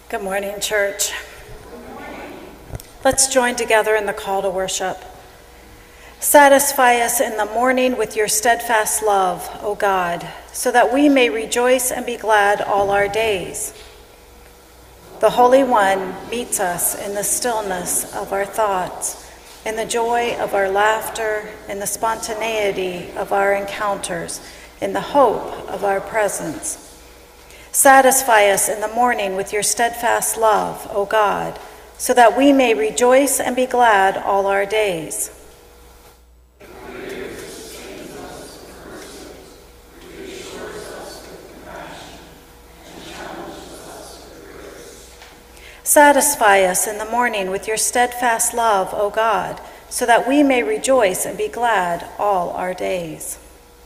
Good morning, church. Let's join together in the call to worship. Satisfy us in the morning with your steadfast love, O God, so that we may rejoice and be glad all our days. The Holy One meets us in the stillness of our thoughts, in the joy of our laughter, in the spontaneity of our encounters, in the hope of our presence. Satisfy us in the morning with your steadfast love, O God, so that we may rejoice and be glad all our days. Satisfy us in the morning with your steadfast love, O God, so that we may rejoice and be glad all our days.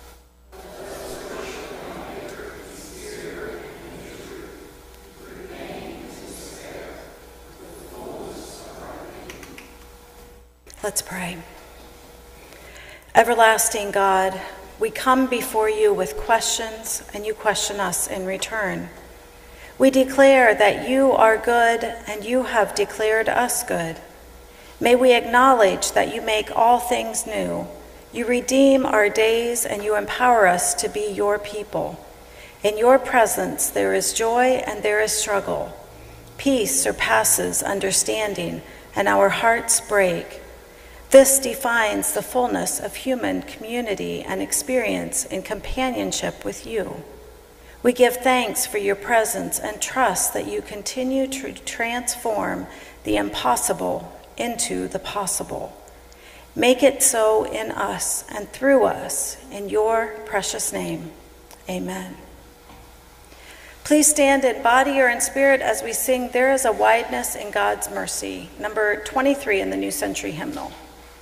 Let's pray. Everlasting God, we come before you with questions, and you question us in return. We declare that you are good, and you have declared us good. May we acknowledge that you make all things new. You redeem our days, and you empower us to be your people. In your presence there is joy and there is struggle. Peace surpasses understanding, and our hearts break. This defines the fullness of human community and experience in companionship with you. We give thanks for your presence and trust that you continue to transform the impossible into the possible. Make it so in us and through us, in your precious name. Amen. Please stand in body or in spirit as we sing "There is a Wideness in God's Mercy," number 23 in the New Century Hymnal.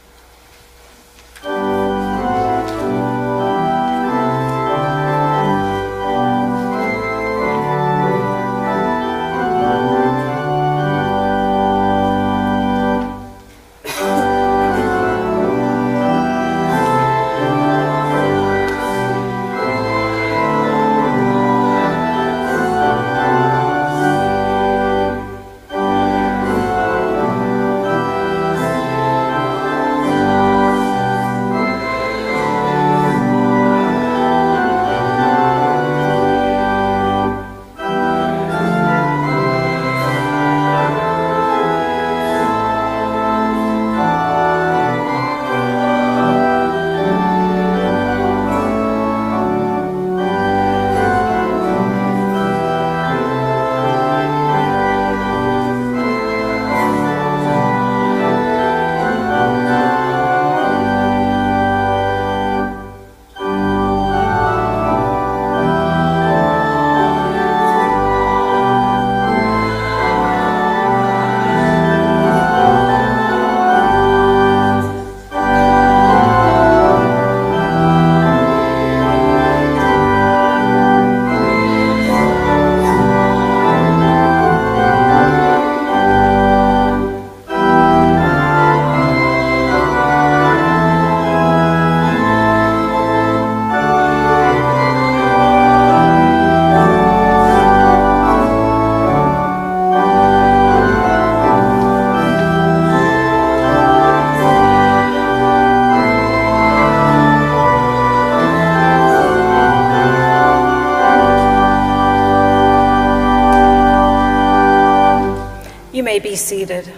Be seated.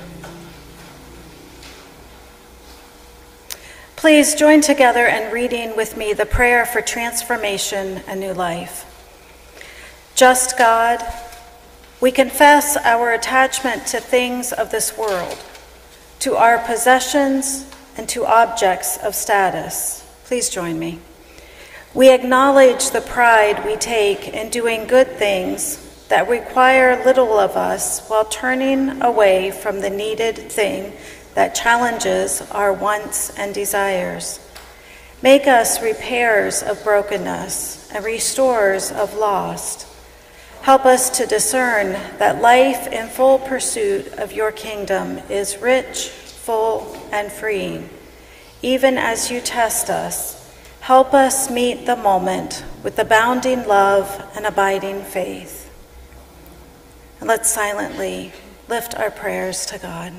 Please join together in reading with me the prayer for transformation and new life. Just God, we confess our attachment to things of this world, to our possessions, and to objects of status. Please join me. We acknowledge the pride we take in doing good things that require little of us while turning away from the needed thing that challenges our wants and desires. Make us repairers of brokenness and restorers of lost. Help us to discern that life in full pursuit of your kingdom is rich, full, and freeing. Even as you test us, help us meet the moment with abounding love and abiding faith. And let's silently lift our prayers to God.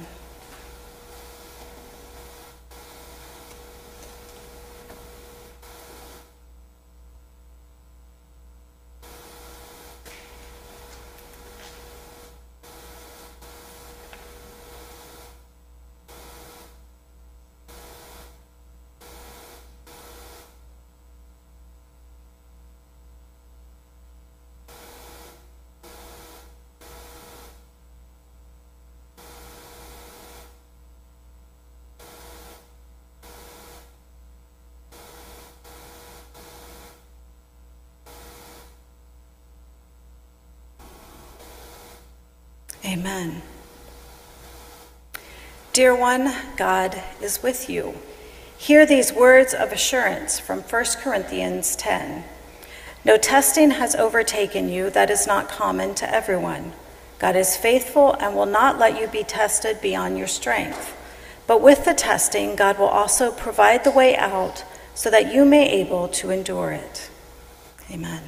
Amen. Dear one, God is with you. Hear these words of assurance from 1 Corinthians 10. No testing has overtaken you that is not common to everyone. God is faithful and will not let you be tested beyond your strength. But with the testing, God will also provide the way out so that you may be able to endure it. Amen.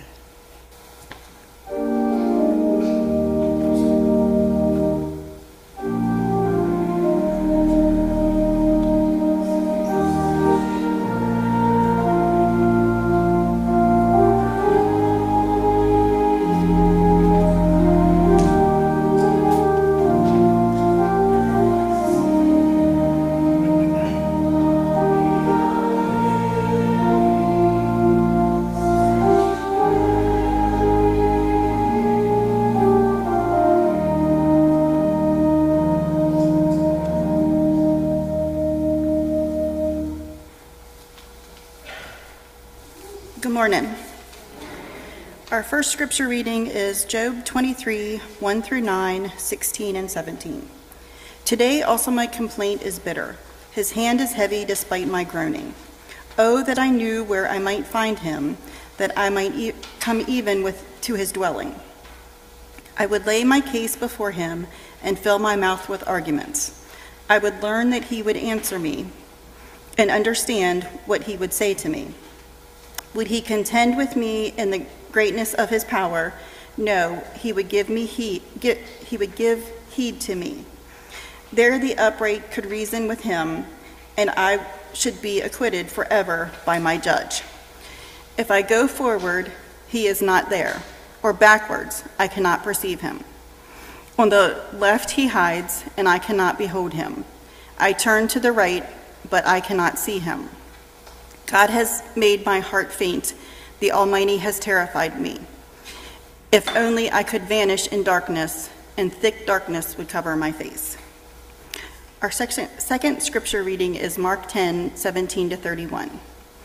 Good morning. Our first scripture reading is Job 23, 1 through 9, 16, and 17. Today also my complaint is bitter. His hand is heavy despite my groaning. Oh, that I knew where I might find him, that I might come even to his dwelling. I would lay my case before him and fill my mouth with arguments. I would learn that he would answer me and understand what he would say to me. Would he contend with me in the greatness of his power? No, he would give heed to me. There the upright could reason with him, and I should be acquitted forever by my judge. If I go forward, he is not there, or backwards, I cannot perceive him. On the left he hides, and I cannot behold him. I turn to the right, but I cannot see him. God has made my heart faint. The Almighty has terrified me. If only I could vanish in darkness, and thick darkness would cover my face. Our second scripture reading is Mark 10, 17 to 31.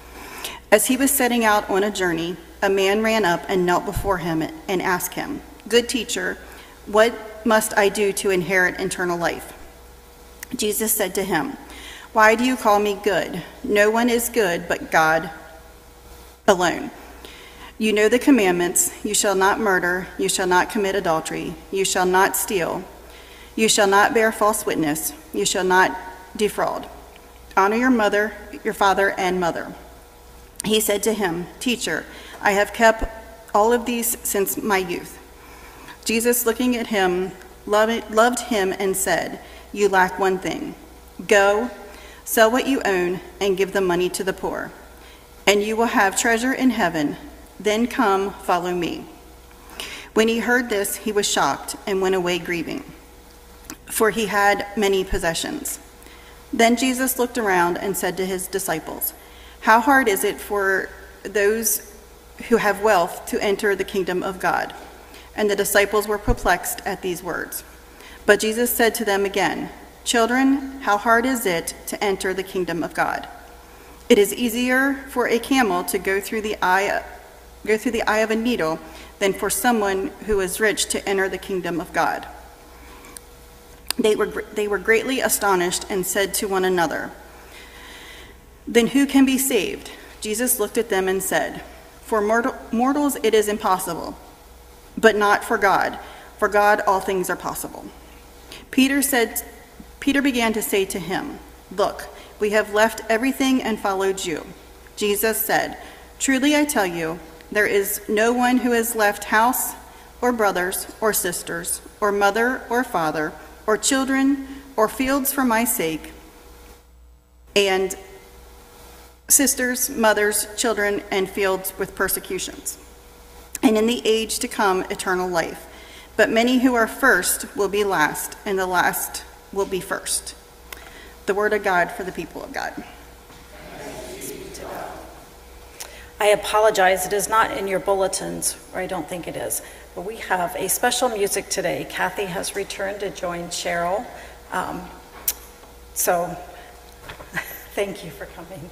As he was setting out on a journey, a man ran up and knelt before him and asked him, "Good teacher, what must I do to inherit eternal life?" Jesus said to him, "Why do you call me good? No one is good but God alone. You know the commandments: you shall not murder, you shall not commit adultery, you shall not steal, you shall not bear false witness, you shall not defraud. Honor your father and mother." He said to him, "Teacher, I have kept all of these since my youth." Jesus, looking at him, loved him and said, "You lack one thing. Go, sell what you own and give the money to the poor, and you will have treasure in heaven. Then come, follow me." When he heard this, he was shocked and went away grieving, for he had many possessions. Then Jesus looked around and said to his disciples, "How hard is it for those who have wealth to enter the kingdom of God?" And the disciples were perplexed at these words. But Jesus said to them again, "Children, how hard is it to enter the kingdom of God? It is easier for a camel to go through the eye of a needle than for someone who is rich to enter the kingdom of God." They were greatly astonished and said to one another, "Then who can be saved?" Jesus looked at them and said, "For mortals it is impossible, but not for God. For God all things are possible." Peter began to say to him, "Look, we have left everything and followed you." Jesus said, "Truly I tell you, there is no one who has left house, or brothers or sisters, or mother or father, or children, or fields for my sake, and sisters, mothers, children, and fields with persecutions, and in the age to come eternal life. But many who are first will be last, and the last will be first. The word of God for the people of God. I apologize, it is not in your bulletins, or I don't think it is, but we have a special music today. Kathy has returned to join Cheryl. So thank you for coming.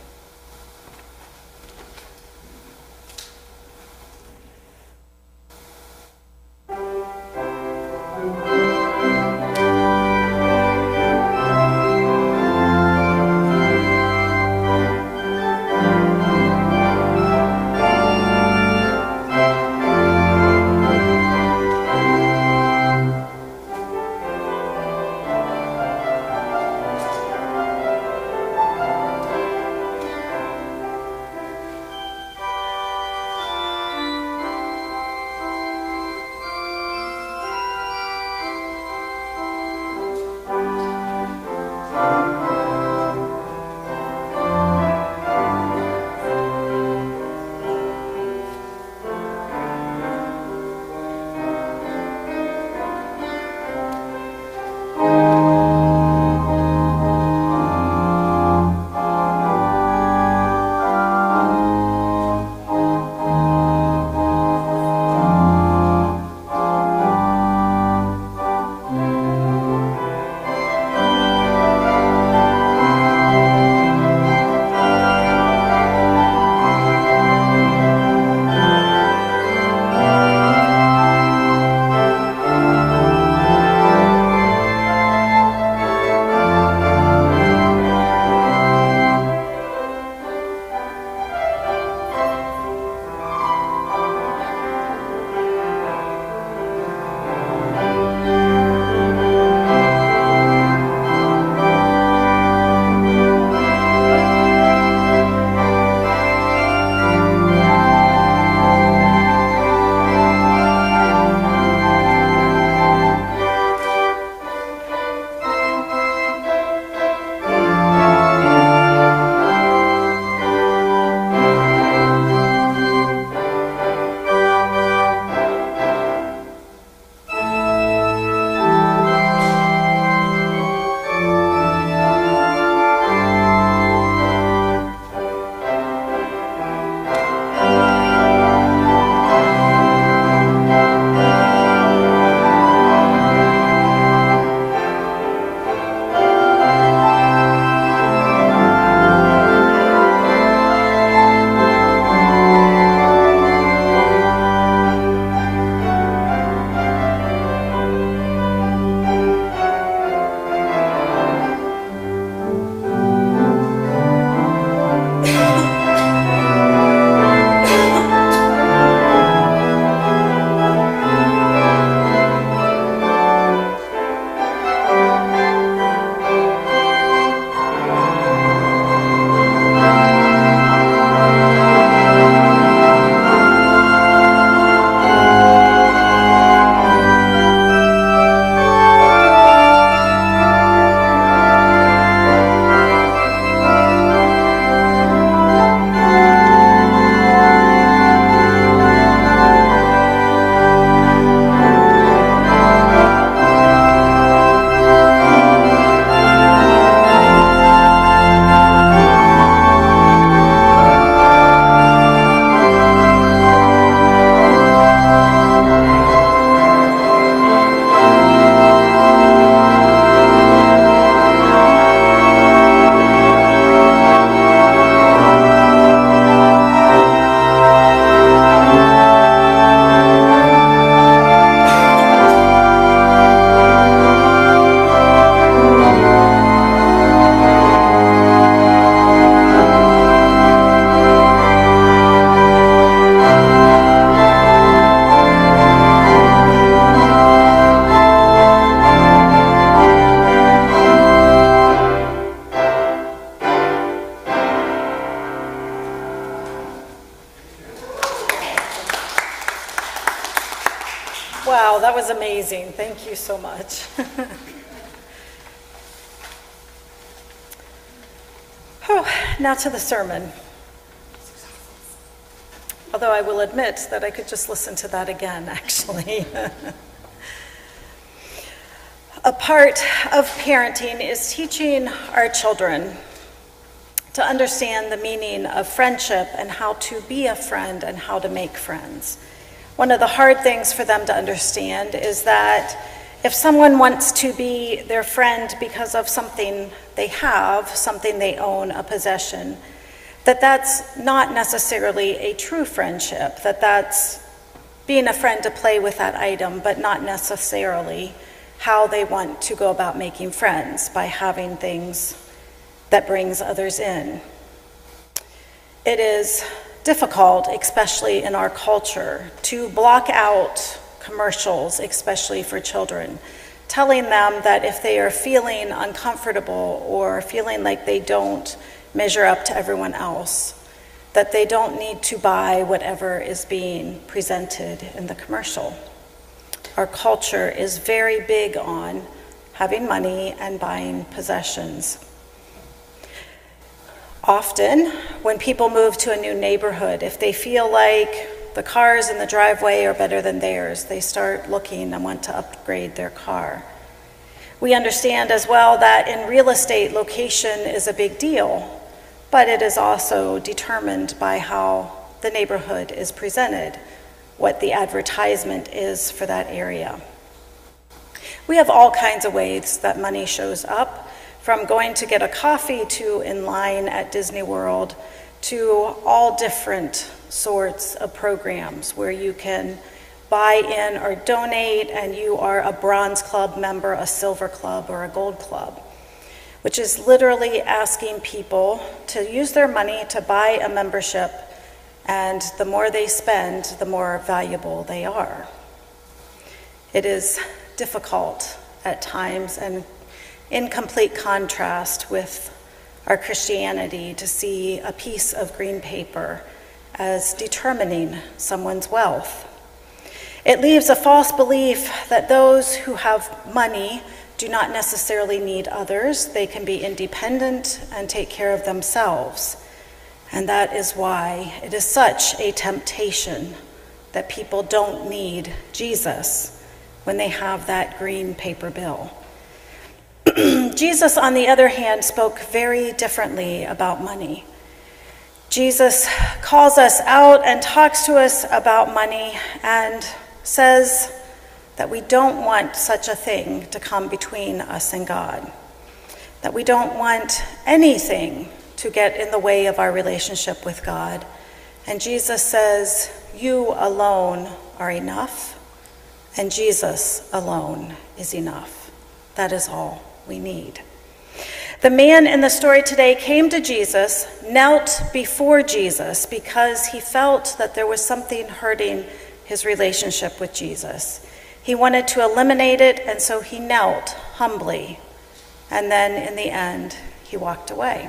Wow, that was amazing. Thank you so much. Now to the sermon. Although I will admit that I could just listen to that again, actually. A part of parenting is teaching our children to understand the meaning of friendship and how to be a friend and how to make friends. One of the hard things for them to understand is that if someone wants to be their friend because of something they have, something they own, a possession, that's not necessarily a true friendship, that's being a friend to play with that item, but not necessarily how they want to go about making friends, by having things that brings others in. It is difficult, especially in our culture, to block out commercials, especially for children, telling them that if they are feeling uncomfortable or feeling like they don't measure up to everyone else, that they don't need to buy whatever is being presented in the commercial. Our culture is very big on having money and buying possessions. Often, when people move to a new neighborhood, if they feel like the cars in the driveway are better than theirs, they start looking and want to upgrade their car. We understand as well that in real estate, location is a big deal, but it is also determined by how the neighborhood is presented, what the advertisement is for that area. We have all kinds of ways that money shows up, from going to get a coffee to in line at Disney World, to all different sorts of programs where you can buy in or donate and you are a bronze club member, a silver club, or a gold club, which is literally asking people to use their money to buy a membership, and the more they spend, the more valuable they are. It is difficult at times and in complete contrast with our Christianity to see a piece of green paper as determining someone's wealth. It leaves a false belief that those who have money do not necessarily need others. They can be independent and take care of themselves. And that is why it is such a temptation that people don't need Jesus when they have that green paper bill. Jesus, on the other hand, spoke very differently about money. Jesus calls us out and talks to us about money and says that we don't want such a thing to come between us and God, that we don't want anything to get in the way of our relationship with God. And Jesus says, you alone are enough, and Jesus alone is enough. That is all we need. The man in the story today came to Jesus, knelt before Jesus because he felt that there was something hurting his relationship with Jesus. He wanted to eliminate it, and so he knelt humbly. And then in the end, he walked away.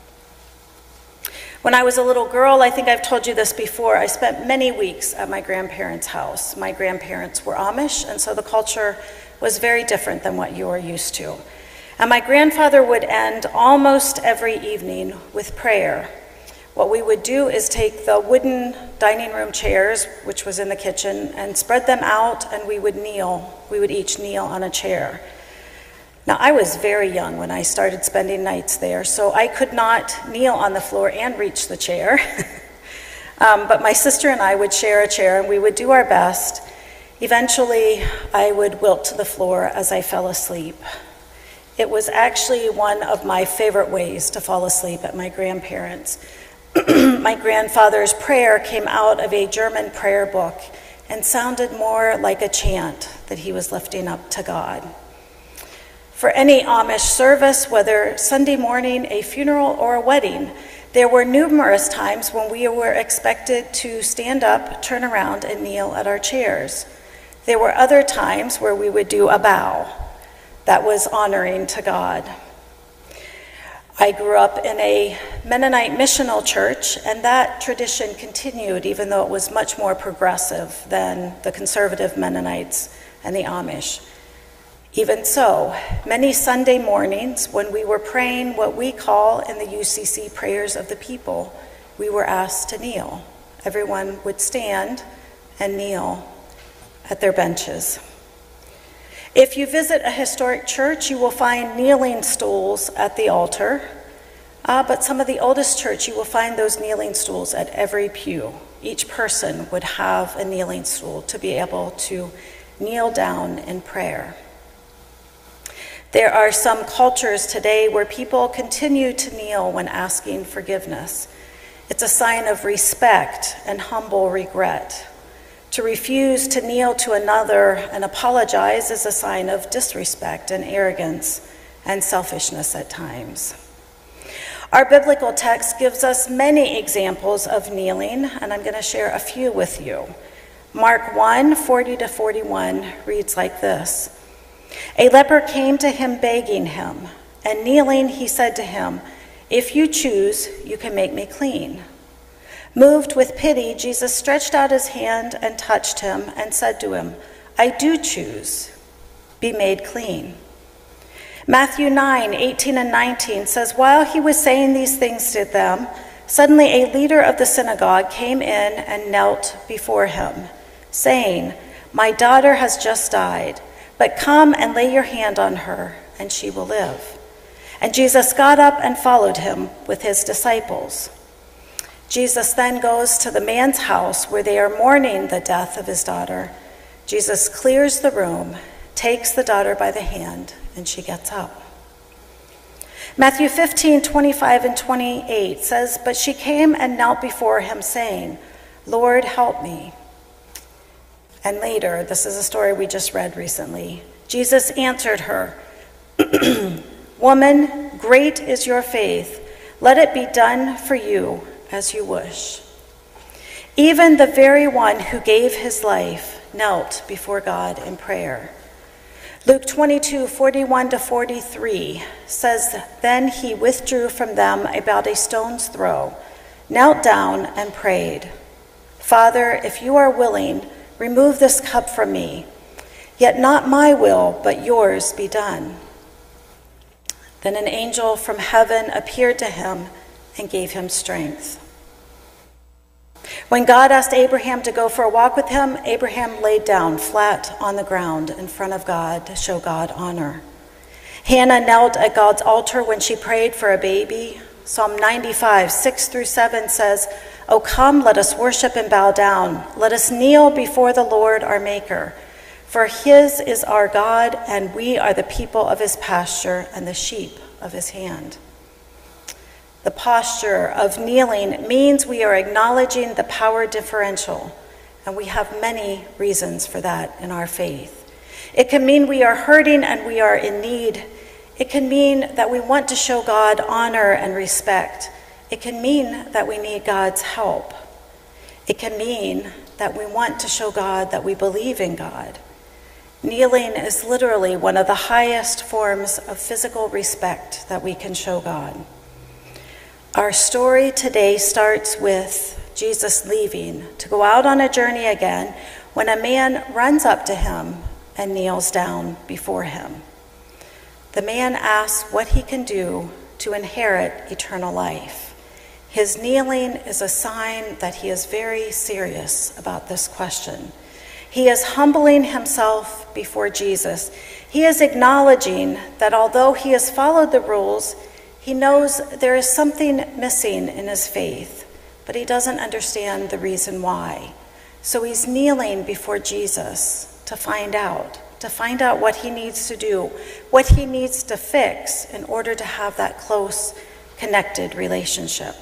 When I was a little girl, I think I've told you this before, I spent many weeks at my grandparents' house. My grandparents were Amish, and so the culture was very different than what you are used to. And my grandfather would end almost every evening with prayer. What we would do is take the wooden dining room chairs, which was in the kitchen, and spread them out, and we would kneel. We would each kneel on a chair. Now, I was very young when I started spending nights there, so I could not kneel on the floor and reach the chair. But my sister and I would share a chair, and we would do our best. Eventually, I would wilt to the floor as I fell asleep. It was actually one of my favorite ways to fall asleep at my grandparents'. My grandfather's prayer came out of a German prayer book and sounded more like a chant that he was lifting up to God. For any Amish service, whether Sunday morning, a funeral, or a wedding, there were numerous times when we were expected to stand up, turn around, and kneel at our chairs. There were other times where we would do a bow that was honoring to God. I grew up in a Mennonite missional church, and that tradition continued, even though it was much more progressive than the conservative Mennonites and the Amish. Even so, many Sunday mornings when we were praying what we call in the UCC prayers of the people, we were asked to kneel. Everyone would stand and kneel at their benches. If you visit a historic church, you will find kneeling stools at the altar, but some of the oldest church, you will find those kneeling stools at every pew. Each person would have a kneeling stool to be able to kneel down in prayer. There are some cultures today where people continue to kneel when asking forgiveness. It's a sign of respect and humble regret. To refuse to kneel to another and apologize is a sign of disrespect and arrogance and selfishness at times. Our biblical text gives us many examples of kneeling, and I'm going to share a few with you. Mark 1, 40-41 reads like this. A leper came to him begging him, and kneeling he said to him, "If you choose, you can make me clean." Moved with pity, Jesus stretched out his hand and touched him and said to him, "I do choose. Be made clean." Matthew 9, 18 and 19 says, while he was saying these things to them, suddenly a leader of the synagogue came in and knelt before him, saying, "My daughter has just died, but come and lay your hand on her, and she will live." And Jesus got up and followed him with his disciples. Jesus then goes to the man's house where they are mourning the death of his daughter. Jesus clears the room, takes the daughter by the hand, and she gets up. Matthew 15, 25 and 28 says, "But she came and knelt before him, saying, 'Lord, help me.' And later, this is a story we just read recently, Jesus answered her, 'Woman, great is your faith. Let it be done for you as you wish.'" Even the very one who gave his life knelt before God in prayer. Luke 22, 41-43 says, "Then he withdrew from them about a stone's throw, knelt down and prayed, 'Father, if you are willing, remove this cup from me. Yet not my will, but yours be done.' Then an angel from heaven appeared to him and gave him strength." When God asked Abraham to go for a walk with him, Abraham laid down flat on the ground in front of God to show God honor. Hannah knelt at God's altar when she prayed for a baby. Psalm 95, 6-7 says, "O come, let us worship and bow down. Let us kneel before the Lord our Maker. For his is our God, and we are the people of his pasture and the sheep of his hand." The posture of kneeling means we are acknowledging the power differential, and we have many reasons for that in our faith. It can mean we are hurting and we are in need. It can mean that we want to show God honor and respect. It can mean that we need God's help. It can mean that we want to show God that we believe in God. Kneeling is literally one of the highest forms of physical respect that we can show God. Our story today starts with Jesus leaving to go out on a journey again when a man runs up to him and kneels down before him. The man asks what he can do to inherit eternal life. His kneeling is a sign that he is very serious about this question. He is humbling himself before Jesus. He is acknowledging that although he has followed the rules, he knows there is something missing in his faith, but he doesn't understand the reason why. So he's kneeling before Jesus to find out what he needs to do, what he needs to fix in order to have that close, connected relationship.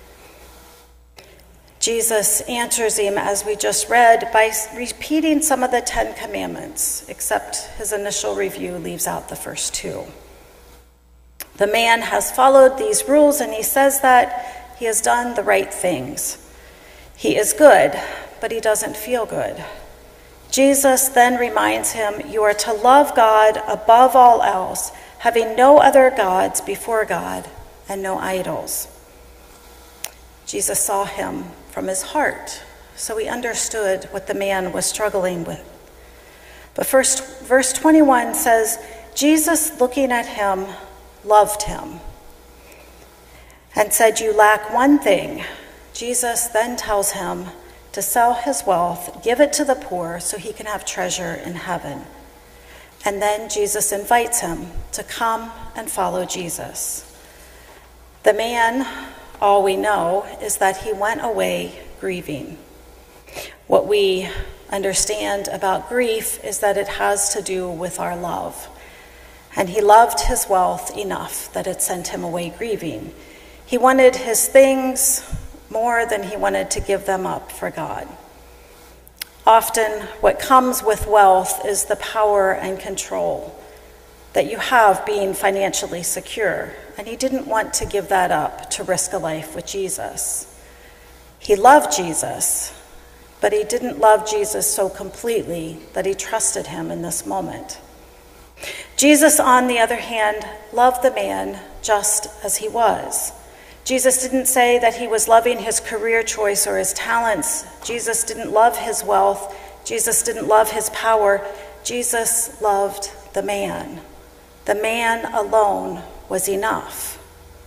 Jesus answers him, as we just read, by repeating some of the 10 Commandments, except his initial review leaves out the first 2. The man has followed these rules, and he says that he has done the right things. He is good, but he doesn't feel good. Jesus then reminds him, "You are to love God above all else, having no other gods before God, and no idols. Jesus saw him from his heart, so he understood what the man was struggling with. But first, verse 21 says, Jesus, looking at him, loved him and said, "You lack one thing." Jesus then tells him to sell his wealth, give it to the poor so he can have treasure in heaven. And then Jesus invites him to come and follow Jesus. The man, all we know is that he went away grieving. What we understand about grief is that it has to do with our love. And he loved his wealth enough that it sent him away grieving. He wanted his things more than he wanted to give them up for God. Often, what comes with wealth is the power and control that you have being financially secure, and he didn't want to give that up to risk a life with Jesus. He loved Jesus, but he didn't love Jesus so completely that he trusted him in this moment. Jesus, on the other hand, loved the man just as he was. Jesus didn't say that he was loving his career choice or his talents. Jesus didn't love his wealth. Jesus didn't love his power. Jesus loved the man. The man alone was enough.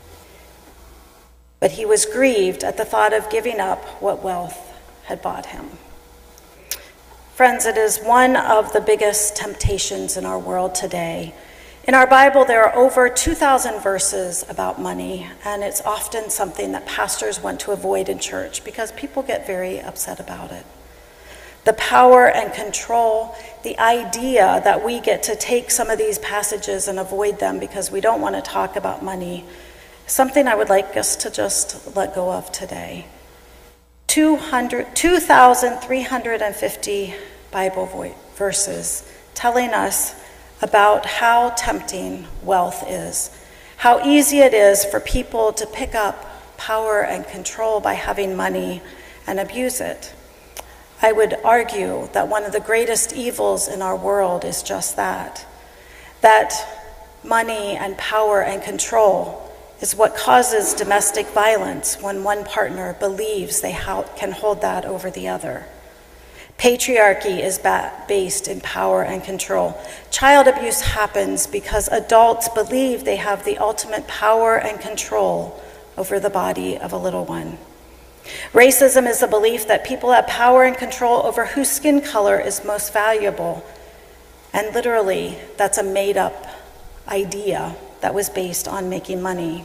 But he was grieved at the thought of giving up what wealth had bought him. Friends, it is one of the biggest temptations in our world today. In our Bible, there are over 2,000 verses about money, and it's often something that pastors want to avoid in church because people get very upset about it. The power and control, the idea that we get to take some of these passages and avoid them because we don't want to talk about money, is something I would like us to just let go of today. 2,350 Bible verses telling us about how tempting wealth is, how easy it is for people to pick up power and control by having money and abuse it. I would argue that one of the greatest evils in our world is just that money and power and control is what causes domestic violence when one partner believes they can hold that over the other. Patriarchy is based in power and control. Child abuse happens because adults believe they have the ultimate power and control over the body of a little one. Racism is the belief that people have power and control over whose skin color is most valuable. And literally, that's a made-up idea that was based on making money.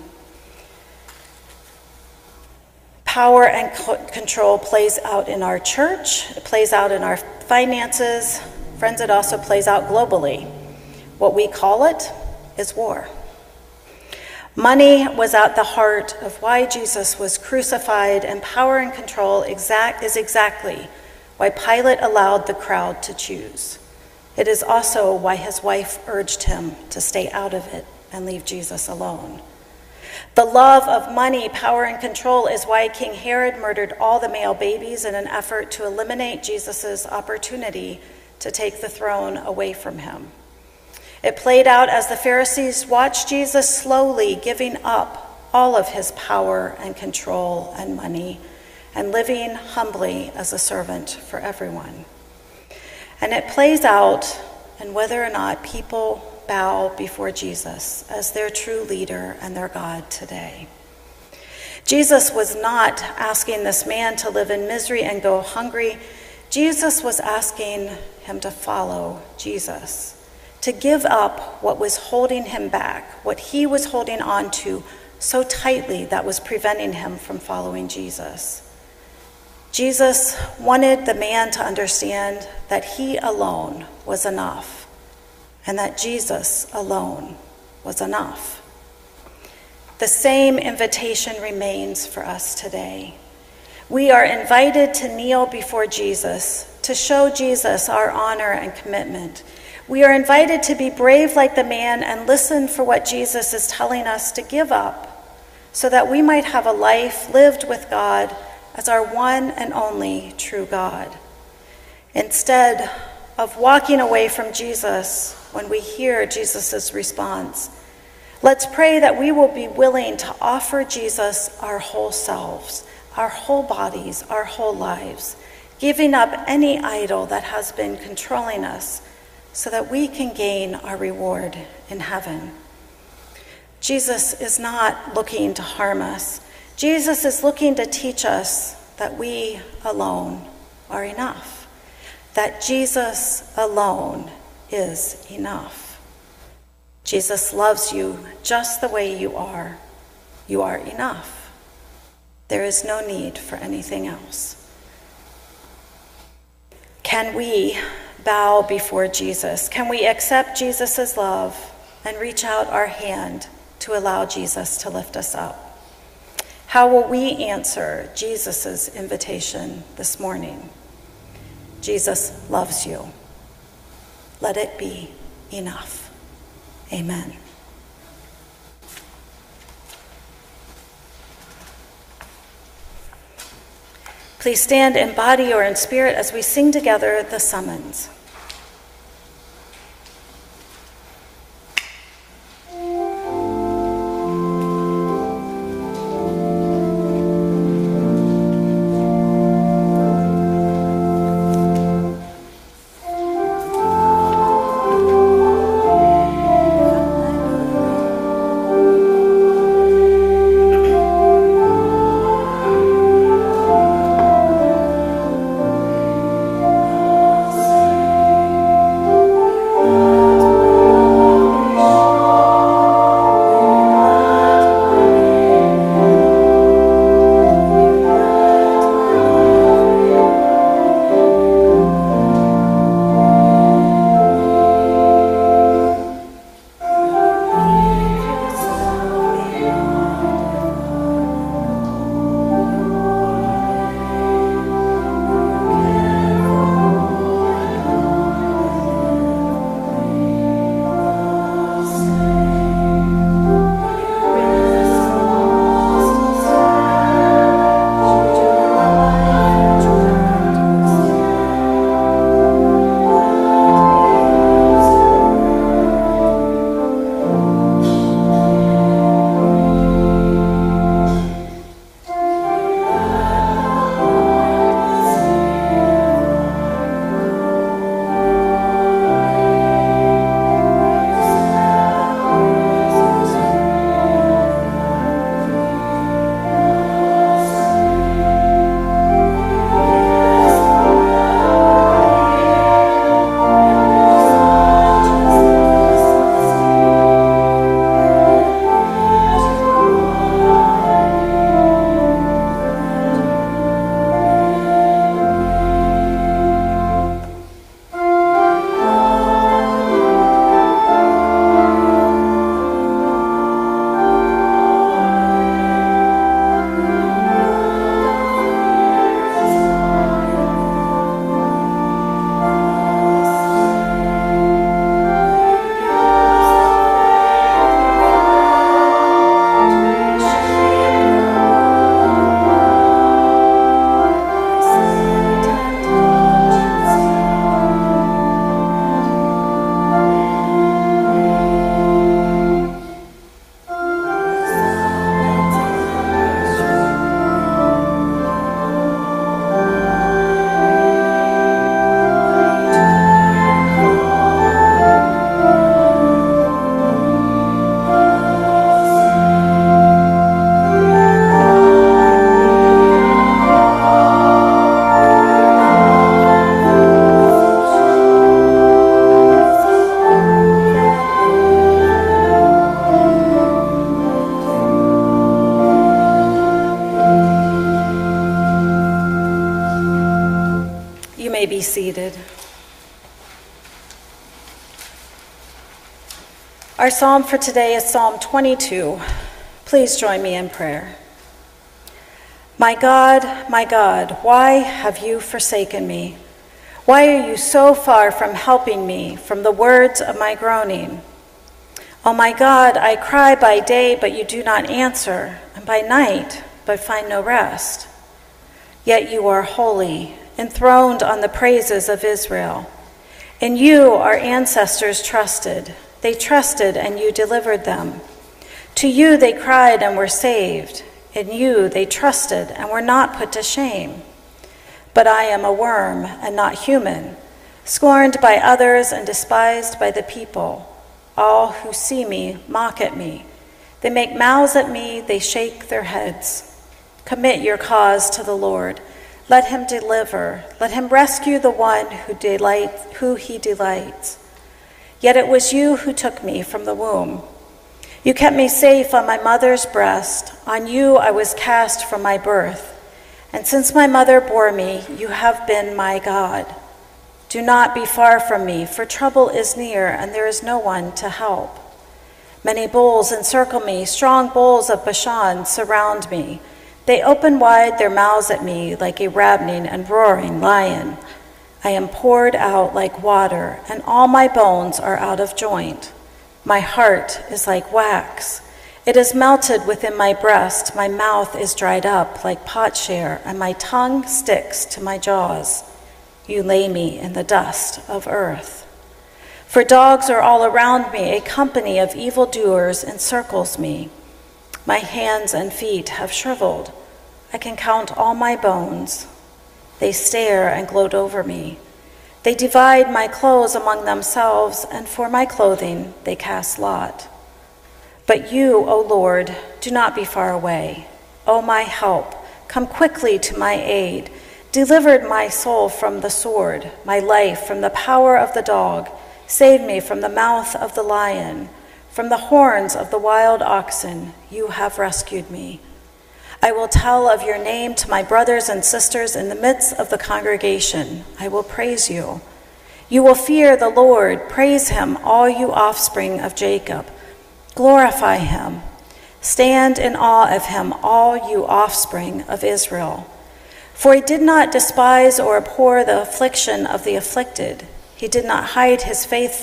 Power and control plays out in our church, it plays out in our finances. Friends, it also plays out globally. What we call it is war. Money was at the heart of why Jesus was crucified, and power and control is exactly why Pilate allowed the crowd to choose. It is also why his wife urged him to stay out of it and leave Jesus alone. The love of money, power, and control is why King Herod murdered all the male babies in an effort to eliminate Jesus' opportunity to take the throne away from him. It played out as the Pharisees watched Jesus slowly giving up all of his power and control and money and living humbly as a servant for everyone. And it plays out in whether or not people bow before Jesus as their true leader and their God today. Jesus was not asking this man to live in misery and go hungry. Jesus was asking him to follow Jesus, to give up what was holding him back, what he was holding on to so tightly that was preventing him from following Jesus. Jesus wanted the man to understand that he alone was enough, and that Jesus alone was enough. The same invitation remains for us today. We are invited to kneel before Jesus, to show Jesus our honor and commitment. We are invited to be brave like the man and listen for what Jesus is telling us to give up, so that we might have a life lived with God as our one and only true God. Instead of walking away from Jesus when we hear Jesus' response, Let's pray that we will be willing to offer Jesus our whole selves, our whole bodies, our whole lives, giving up any idol that has been controlling us so that we can gain our reward in heaven. Jesus is not looking to harm us. Jesus is looking to teach us that we alone are enough, that Jesus alone is enough. Jesus loves you just the way you are. You are enough. There is no need for anything else. Can we bow before Jesus? Can we accept Jesus' love and reach out our hand to allow Jesus to lift us up? How will we answer Jesus' invitation this morning? Jesus loves you. Let it be enough. Amen. Please stand in body or in spirit as we sing together the summons. may be seated. Our psalm for today is Psalm 22. Please join me in prayer. My God, why have you forsaken me? Why are you so far from helping me from the words of my groaning? Oh my God, I cry by day, but you do not answer, and by night, but find no rest. Yet you are holy, enthroned on the praises of Israel. In you our ancestors trusted. They trusted, and you delivered them. To you they cried and were saved. In you they trusted and were not put to shame. But I am a worm and not human, scorned by others and despised by the people. All who see me mock at me. They make mouths at me, they shake their heads. Commit your cause to the Lord. Let him deliver. Let him rescue the one who he delights. Yet it was you who took me from the womb. You kept me safe on my mother's breast. On you I was cast from my birth. And since my mother bore me, you have been my God. Do not be far from me, for trouble is near, and there is no one to help. Many bulls encircle me, strong bulls of Bashan surround me. They open wide their mouths at me like a ravening and roaring lion. I am poured out like water, and all my bones are out of joint. My heart is like wax. It is melted within my breast. My mouth is dried up like potsherd, and my tongue sticks to my jaws. You lay me in the dust of earth. For dogs are all around me, a company of evildoers encircles me. My hands and feet have shriveled. I can count all my bones. They stare and gloat over me. They divide my clothes among themselves, and for my clothing they cast lot. But you, O Lord, do not be far away. O my help, come quickly to my aid. Delivered my soul from the sword, my life from the power of the dog. Save me from the mouth of the lion, from the horns of the wild oxen. You have rescued me. I will tell of your name to my brothers and sisters in the midst of the congregation. I will praise you. You will fear the Lord. Praise him, all you offspring of Jacob. Glorify him. Stand in awe of him, all you offspring of Israel. For he did not despise or abhor the affliction of the afflicted. He did not hide his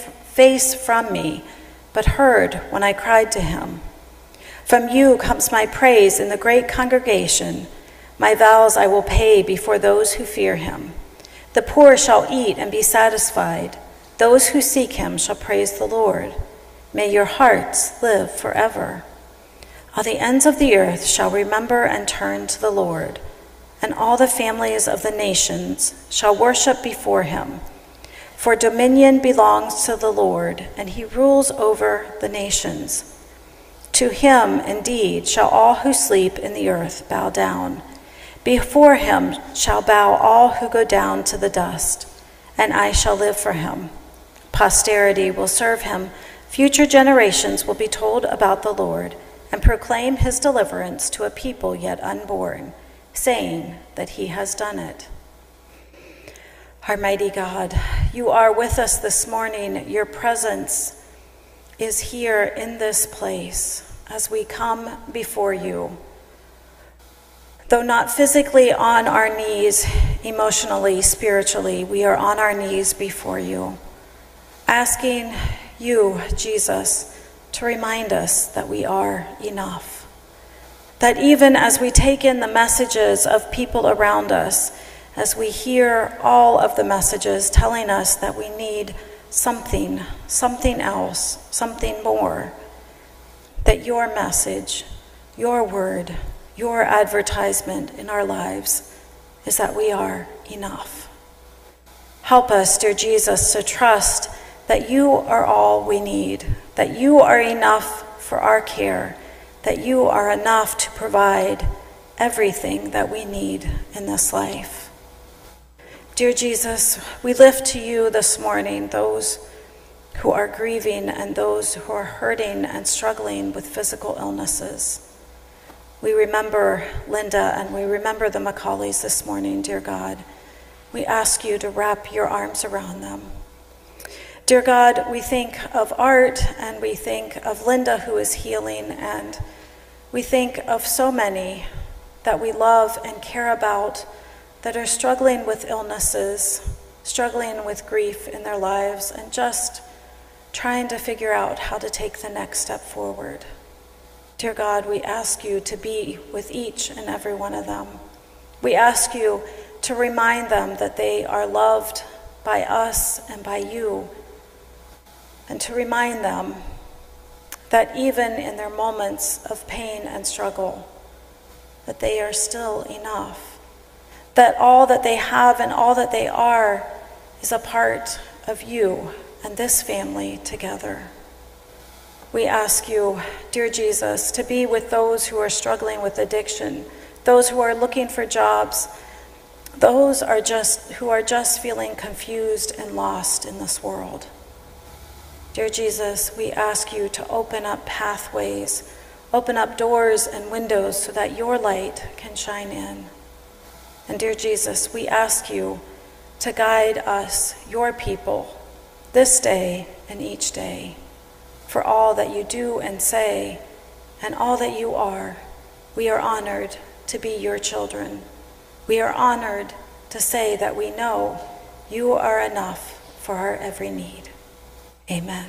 face from me, but heard when I cried to him. From you comes my praise in the great congregation. My vows I will pay before those who fear him. The poor shall eat and be satisfied. Those who seek him shall praise the Lord. May your hearts live forever. All the ends of the earth shall remember and turn to the Lord, and all the families of the nations shall worship before him. For dominion belongs to the Lord, and he rules over the nations. To him, indeed, shall all who sleep in the earth bow down. Before him shall bow all who go down to the dust, and I shall live for him. Posterity will serve him. Future generations will be told about the Lord and proclaim his deliverance to a people yet unborn, saying that he has done it. Our mighty God, you are with us this morning. Your presence is here in this place as we come before you. Though not physically on our knees, emotionally, spiritually, we are on our knees before you, asking you, Jesus, to remind us that we are enough. That even as we take in the messages of people around us, as we hear all of the messages telling us that we need something else, something more, that your message, your word, your advertisement in our lives is that we are enough. Help us, dear Jesus, to trust that you are all we need, that you are enough for our care, that you are enough to provide everything that we need in this life. Dear Jesus, we lift to you this morning those who are grieving and those who are hurting and struggling with physical illnesses. We remember Linda and we remember the Macaulays this morning, dear God. We ask you to wrap your arms around them. Dear God, we think of Art and we think of Linda who is healing, and we think of so many that we love and care about that are struggling with illnesses, struggling with grief in their lives, and just trying to figure out how to take the next step forward. Dear God, we ask you to be with each and every one of them. We ask you to remind them that they are loved by us and by you, and to remind them that even in their moments of pain and struggle, that they are still enough, that all that they have and all that they are is a part of you and this family together. We ask you, dear Jesus, to be with those who are struggling with addiction, those who are looking for jobs, those who are just feeling confused and lost in this world. Dear Jesus, we ask you to open up pathways, open up doors and windows so that your light can shine in. And dear Jesus, we ask you to guide us, your people, this day and each day, for all that you do and say, and all that you are. We are honored to be your children. We are honored to say that we know you are enough for our every need. Amen.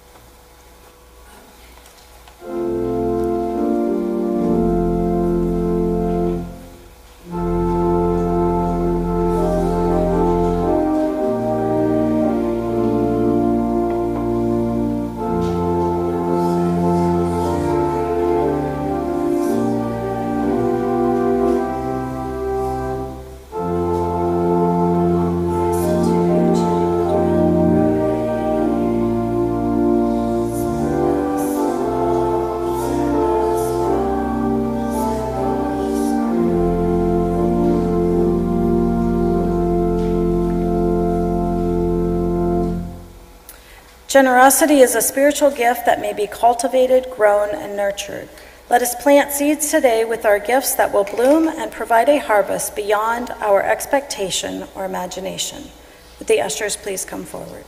Generosity is a spiritual gift that may be cultivated, grown, and nurtured. Let us plant seeds today with our gifts that will bloom and provide a harvest beyond our expectation or imagination. Would the ushers please come forward?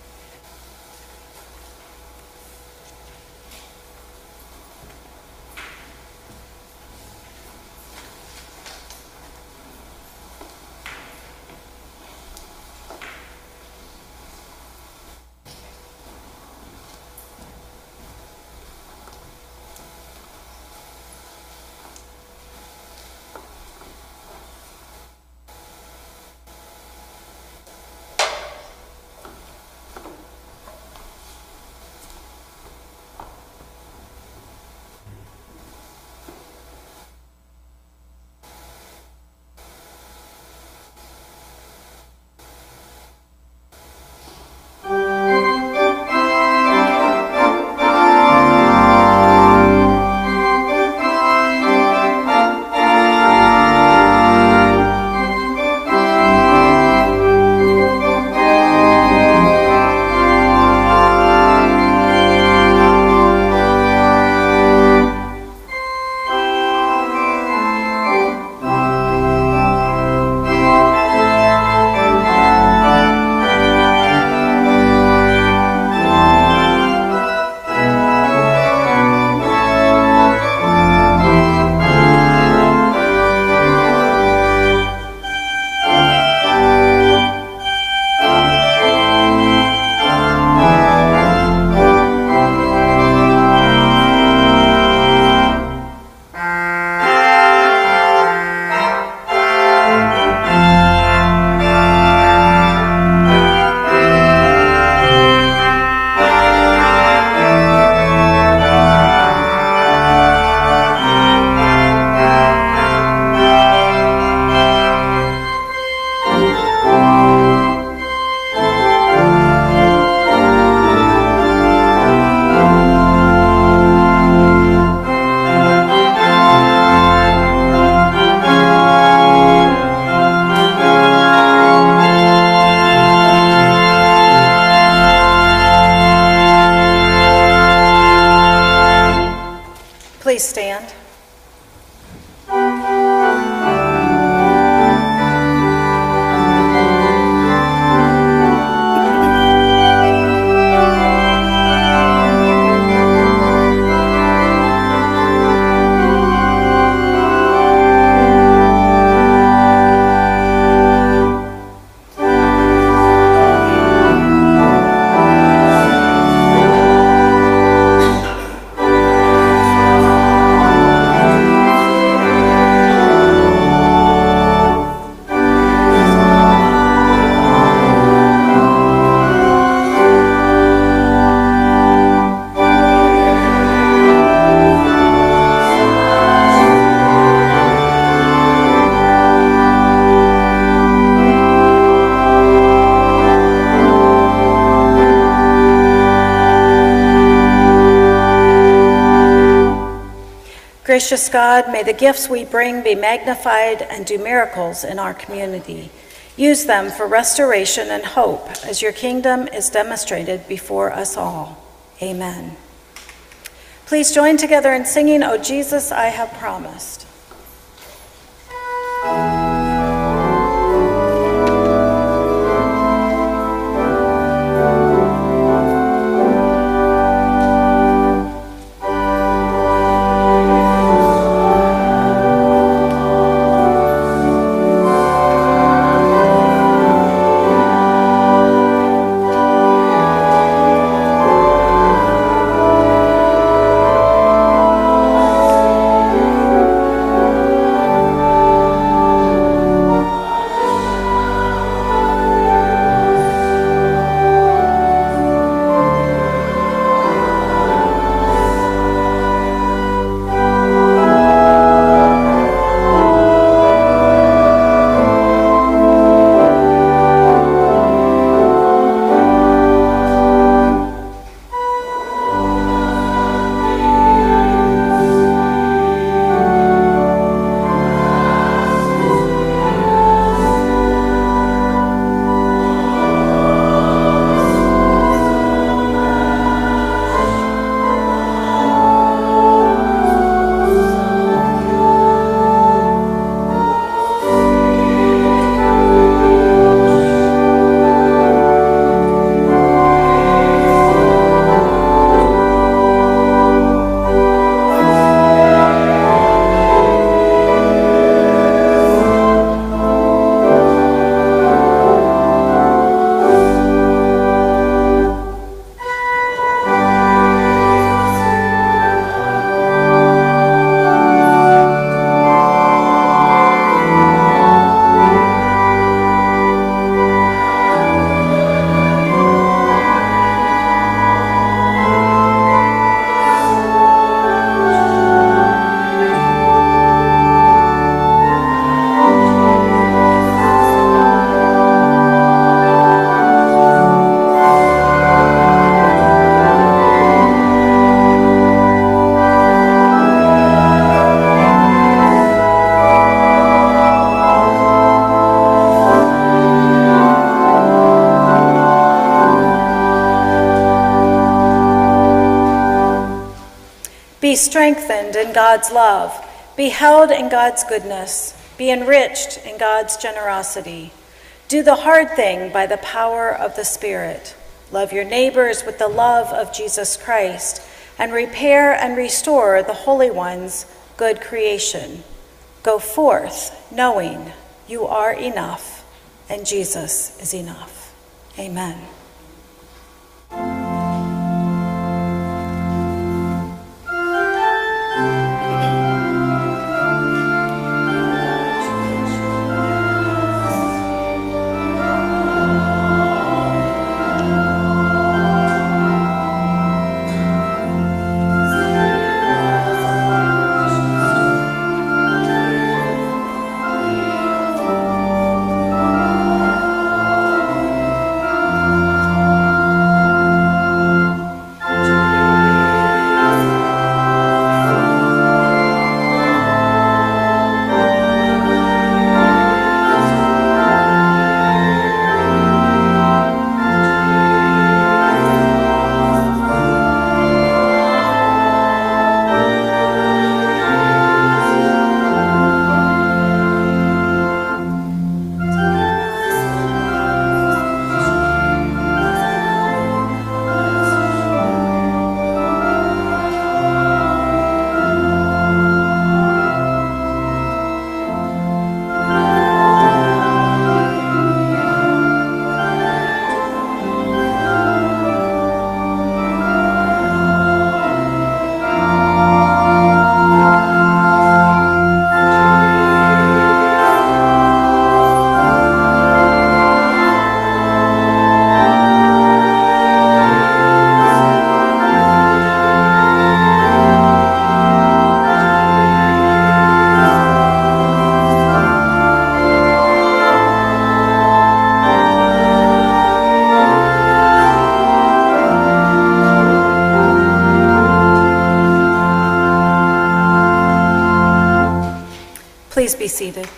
Please stand. Gracious God, may the gifts we bring be magnified and do miracles in our community. Use them for restoration and hope as your kingdom is demonstrated before us all. Amen. Please join together in singing, O Jesus, I Have Promised. Be strengthened in God's love. Be held in God's goodness. Be enriched in God's generosity. Do the hard thing by the power of the Spirit. Love your neighbors with the love of Jesus Christ, and repair and restore the Holy One's good creation. Go forth knowing you are enough, and Jesus is enough. Amen. Please be seated.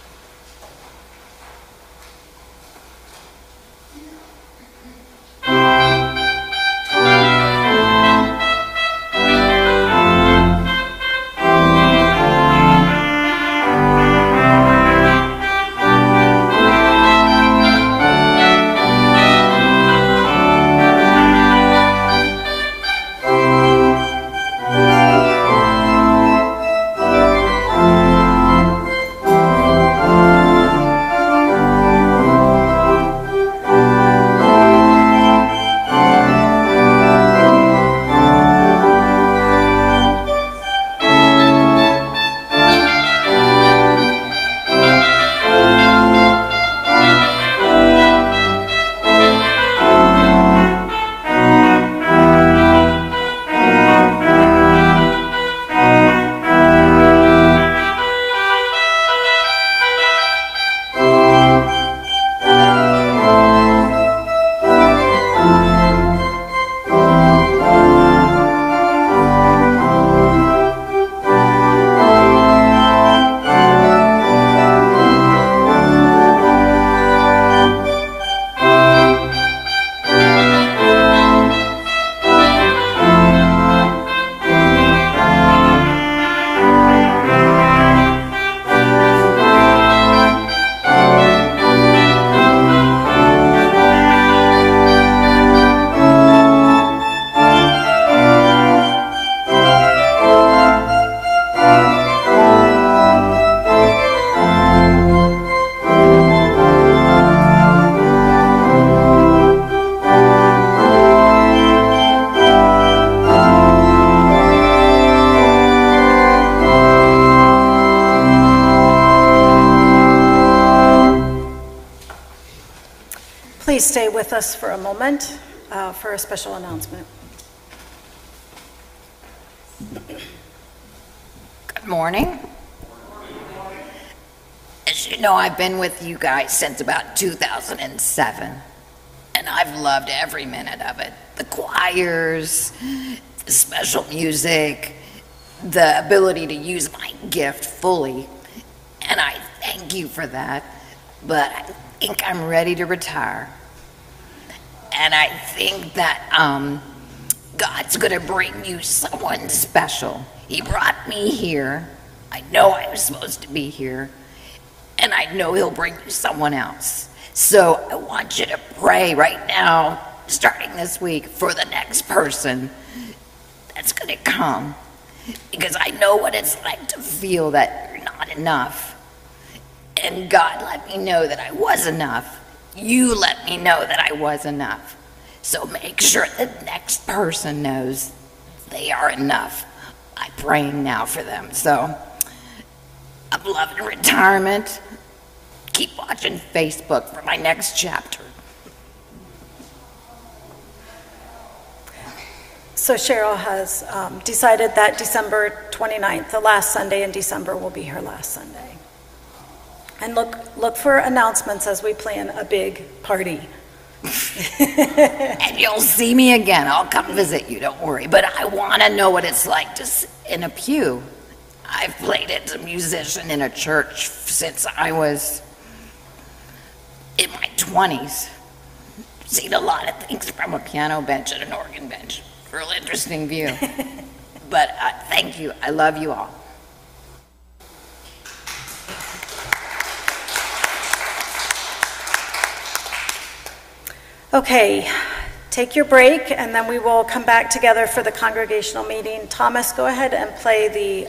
Please stay with us for a moment for a special announcement. Good morning. As you know, I've been with you guys since about 2007, and I've loved every minute of it. The choirs, the special music, the ability to use my gift fully, and I thank you for that, but I think I'm ready to retire. And I think that God's gonna bring you someone special. He brought me here. I know I was supposed to be here, and I know he'll bring you someone else. So I want you to pray right now, starting this week, for the next person that's gonna come. Because I know what it's like to feel that you're not enough. And God let me know that I was enough. You let me know that I was enough. So make sure the next person knows they are enough. I'm praying now for them. So I'm loving retirement. Keep watching Facebook for my next chapter. So Cheryl has decided that December 29th, the last Sunday in December, will be her last Sunday. And look for announcements as we plan a big party. And you'll see me again. I'll come visit you, don't worry. But I want to know what it's like to sit in a pew. I've played as a musician in a church since I was in my 20s. Seen a lot of things from a piano bench and an organ bench. Real interesting view. But thank you. I love you all. Okay, take your break, and then we will come back together for the congregational meeting. Thomas, go ahead and play the